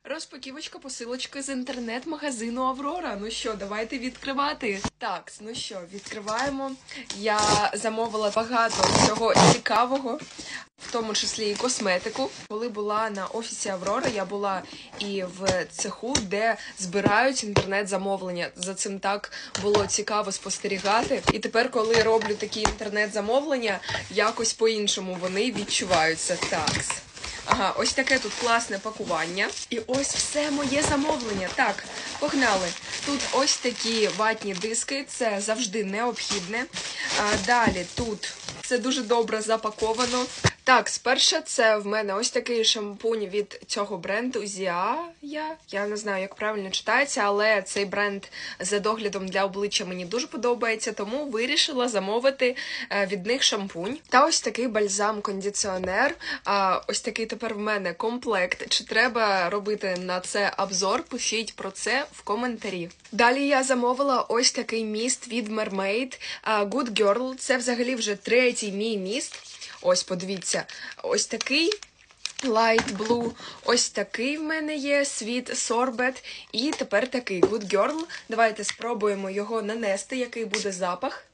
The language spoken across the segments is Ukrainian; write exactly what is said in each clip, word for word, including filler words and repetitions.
Розпаківочка посилочки з інтернет-магазину Аврора. Ну що, давайте відкривати. Так, ну що, відкриваємо. Я замовила багато всього цікавого, в тому числі і косметику. Коли була на офісі Аврора, я була і в цеху, де збирають інтернет-замовлення. За цим так було цікаво спостерігати. І тепер, коли роблю такі інтернет-замовлення, якось по-іншому вони відчуваються. Такс. Ага, ось таке тут класне пакування. І ось все моє замовлення. Так, погнали. Тут ось такі ватні диски, це завжди необхідне. А, далі тут це дуже добре запаковано. Так, спершу це в мене ось такий шампунь від цього бренду Зіая. Я не знаю, як правильно читається, але цей бренд за доглядом для обличчя мені дуже подобається, тому вирішила замовити від них шампунь. Та ось такий бальзам-кондиціонер. Ось такий тепер в мене комплект. Чи треба робити на це обзор? Пишіть про це в коментарі. Далі я замовила ось такий міст від Mermaid Good Girl. Це взагалі вже третій мій міст. Ось, подивіться, ось такий Light Blue, ось такий в мене є Sweet Sorbet, і тепер такий Good Girl. Давайте спробуємо його нанести, який буде запах.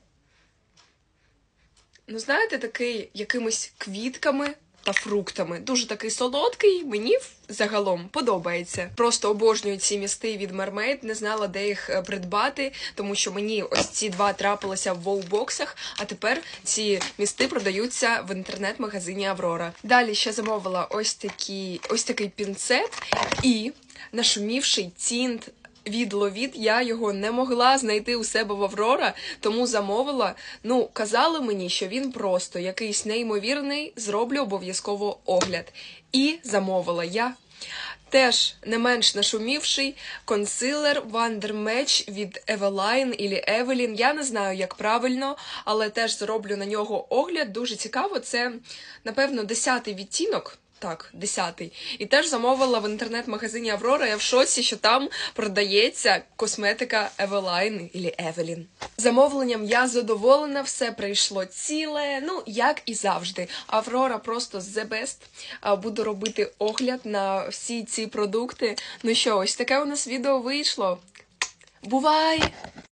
Ну, знаєте, такий якимись квітками та фруктами. Дуже такий солодкий, мені загалом подобається. Просто обожнюю ці місти від Mermaid, не знала, де їх придбати, тому що мені ось ці два трапилися в воу-боксах, а тепер ці місти продаються в інтернет-магазині Аврора. Далі ще замовила ось, такі, ось такий пінцет і нашумівший тінт від Ловіт. Я його не могла знайти у себе в Аврора, тому замовила. Ну, казали мені, що він просто якийсь неймовірний, зроблю обов'язково огляд. І замовила я. Теж не менш нашумівший консилер Wonder Match від Eveline ілі Evelyn. Я не знаю, як правильно, але теж зроблю на нього огляд. Дуже цікаво. Це, напевно, десятий відтінок. Так, десятий. І теж замовила в інтернет-магазині Аврора. Я в шоці, що там продається косметика Eveline ілі Evelyn. Замовленням я задоволена, все прийшло ціле, ну, як і завжди. Аврора просто the best. Буду робити огляд на всі ці продукти. Ну що, ось таке у нас відео вийшло. Бувай!